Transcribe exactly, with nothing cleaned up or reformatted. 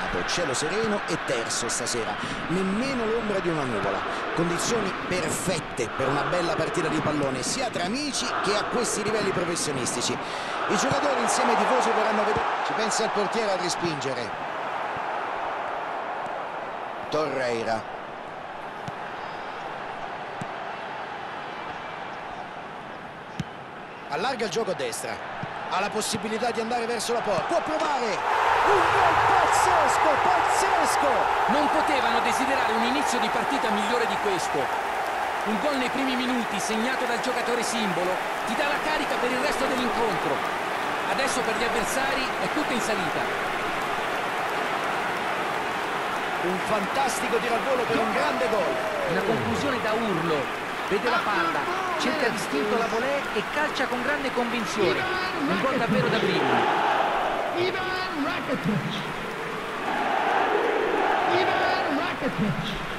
solato, cielo sereno e terso stasera, nemmeno l'ombra di una nuvola. Condizioni perfette per una bella partita di pallone, sia tra amici che a questi livelli professionistici. I giocatori insieme ai tifosi vorranno vedere. Ci pensa il portiere a respingere. Torreira. Allarga il gioco a destra. Ha la possibilità di andare verso la porta. Può provare. Un gol pazzesco, pazzesco. Non potevano desiderare un inizio di partita migliore di questo. Un gol nei primi minuti, segnato dal giocatore simbolo, ti dà la carica per il resto dell'incontro. Adesso per gli avversari è tutto in salita. Un fantastico tiro al volo per un grande gol. Una conclusione da urlo. Vede la palla, cerca distinto la volée e calcia con grande convinzione. Un gol davvero da brividi. Ivan Rakitic. Ivan Rakitic.